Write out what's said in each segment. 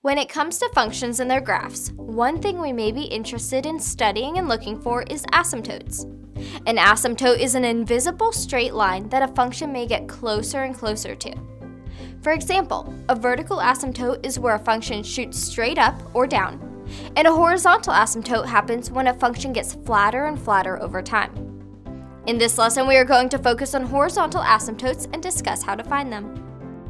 When it comes to functions and their graphs, one thing we may be interested in studying and looking for is asymptotes. An asymptote is an invisible straight line that a function may get closer and closer to. For example, a vertical asymptote is where a function shoots straight up or down, and a horizontal asymptote happens when a function gets flatter and flatter over time. In this lesson, we are going to focus on horizontal asymptotes and discuss how to find them.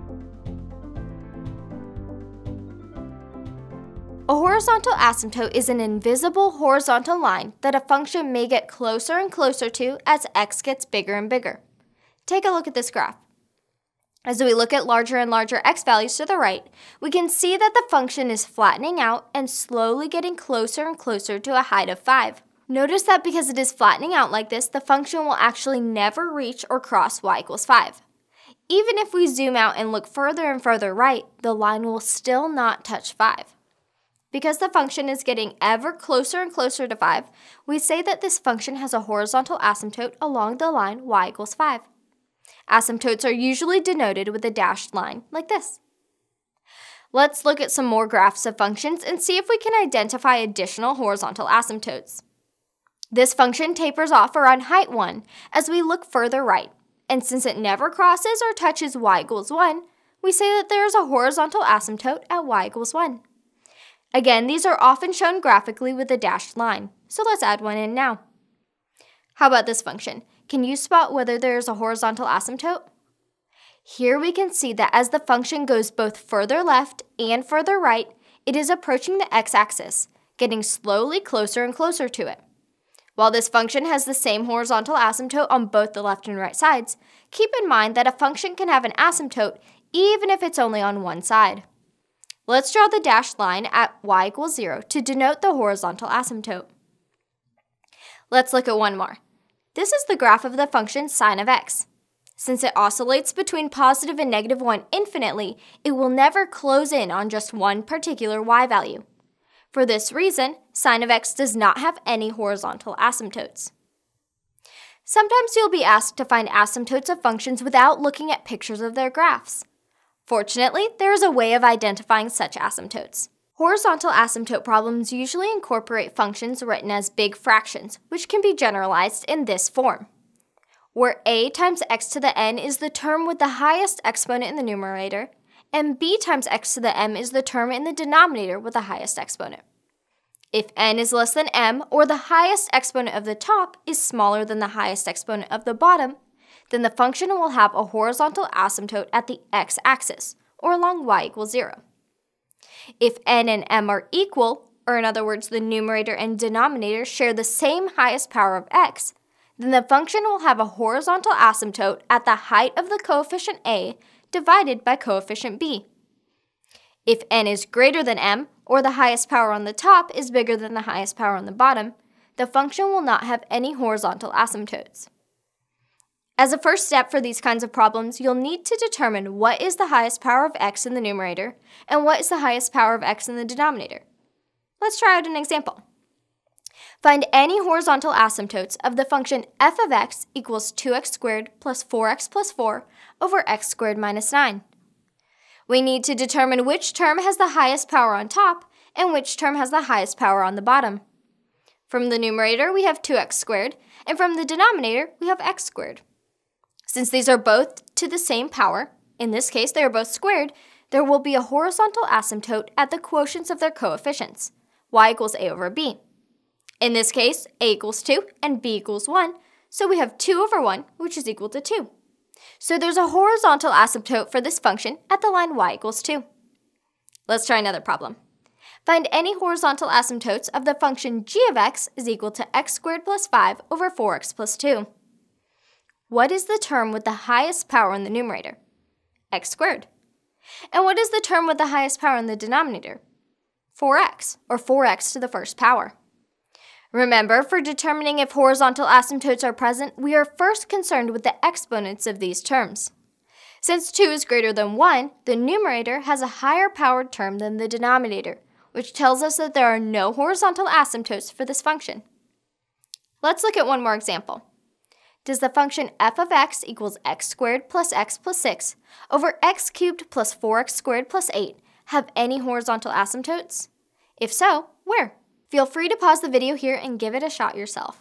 A horizontal asymptote is an invisible horizontal line that a function may get closer and closer to as x gets bigger and bigger. Take a look at this graph. As we look at larger and larger x values to the right, we can see that the function is flattening out and slowly getting closer and closer to a height of 5. Notice that because it is flattening out like this, the function will actually never reach or cross y equals 5. Even if we zoom out and look further and further right, the line will still not touch 5. Because the function is getting ever closer and closer to 5, we say that this function has a horizontal asymptote along the line y equals 5. Asymptotes are usually denoted with a dashed line, like this. Let's look at some more graphs of functions and see if we can identify additional horizontal asymptotes. This function tapers off around height 1 as we look further right, and since it never crosses or touches y equals 1, we say that there is a horizontal asymptote at y equals 1. Again, these are often shown graphically with a dashed line, so let's add one in now. How about this function? Can you spot whether there is a horizontal asymptote? Here we can see that as the function goes both further left and further right, it is approaching the x-axis, getting slowly closer and closer to it. While this function has the same horizontal asymptote on both the left and right sides, keep in mind that a function can have an asymptote even if it's only on one side. Let's draw the dashed line at y equals 0 to denote the horizontal asymptote. Let's look at one more. This is the graph of the function sine of x. Since it oscillates between positive and negative 1 infinitely, it will never close in on just one particular y value. For this reason, sine of x does not have any horizontal asymptotes. Sometimes you'll be asked to find asymptotes of functions without looking at pictures of their graphs. Fortunately, there is a way of identifying such asymptotes. Horizontal asymptote problems usually incorporate functions written as big fractions, which can be generalized in this form, where a times x to the n is the term with the highest exponent in the numerator, and b times x to the m is the term in the denominator with the highest exponent. If n is less than m, or the highest exponent of the top is smaller than the highest exponent of the bottom, then the function will have a horizontal asymptote at the x-axis, or along y equals 0. If n and m are equal, or in other words, the numerator and denominator share the same highest power of x, then the function will have a horizontal asymptote at the height of the coefficient a divided by coefficient b. If n is greater than m, or the highest power on the top is bigger than the highest power on the bottom, the function will not have any horizontal asymptotes. As a first step for these kinds of problems, you'll need to determine what is the highest power of x in the numerator and what is the highest power of x in the denominator. Let's try out an example. Find any horizontal asymptotes of the function f of x equals 2x squared plus 4x plus 4 over x squared minus 9. We need to determine which term has the highest power on top and which term has the highest power on the bottom. From the numerator, we have 2x squared, and from the denominator, we have x squared. Since these are both to the same power, in this case they are both squared, there will be a horizontal asymptote at the quotients of their coefficients, y equals a over b. In this case, a equals 2 and b equals 1, so we have 2 over 1, which is equal to 2. So there's a horizontal asymptote for this function at the line y equals 2. Let's try another problem. Find any horizontal asymptotes of the function g of x is equal to x squared plus 5 over 4x plus 2. What is the term with the highest power in the numerator? X squared. And what is the term with the highest power in the denominator? 4x, or 4x to the first power. Remember, for determining if horizontal asymptotes are present, we are first concerned with the exponents of these terms. Since 2 is greater than 1, the numerator has a higher powered term than the denominator, which tells us that there are no horizontal asymptotes for this function. Let's look at one more example. Does the function f of x equals x squared plus 6 over x cubed plus 4x squared plus 8 have any horizontal asymptotes? If so, where? Feel free to pause the video here and give it a shot yourself.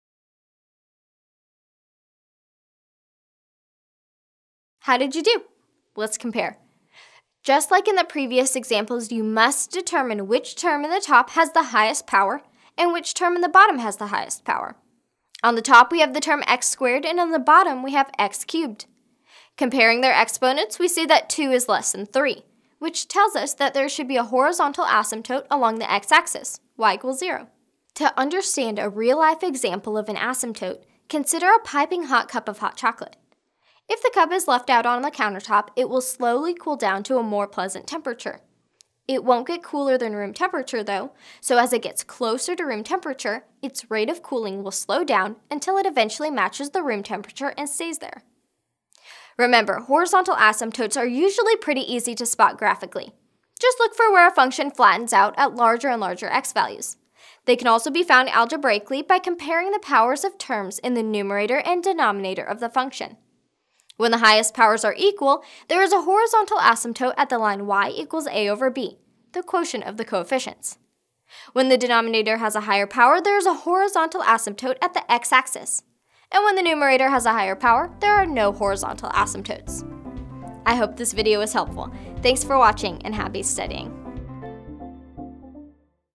How did you do? Let's compare. Just like in the previous examples, you must determine which term in the top has the highest power and which term in the bottom has the highest power. On the top, we have the term x squared, and on the bottom, we have x cubed. Comparing their exponents, we see that 2 is less than 3, which tells us that there should be a horizontal asymptote along the x-axis, y equals 0. To understand a real-life example of an asymptote, consider a piping hot cup of hot chocolate. If the cup is left out on the countertop, it will slowly cool down to a more pleasant temperature. It won't get cooler than room temperature though, so as it gets closer to room temperature, its rate of cooling will slow down until it eventually matches the room temperature and stays there. Remember, horizontal asymptotes are usually pretty easy to spot graphically. Just look for where a function flattens out at larger and larger x values. They can also be found algebraically by comparing the powers of terms in the numerator and denominator of the function. When the highest powers are equal, there is a horizontal asymptote at the line y equals a over b, the quotient of the coefficients. When the denominator has a higher power, there is a horizontal asymptote at the x-axis. And when the numerator has a higher power, there are no horizontal asymptotes. I hope this video was helpful. Thanks for watching and happy studying.